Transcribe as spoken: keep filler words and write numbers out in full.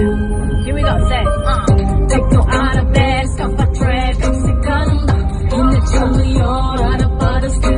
Yeah. Here we go. Say, uh. Take your out of bed, stop a trap, fix it, cut 'em down. In the chili,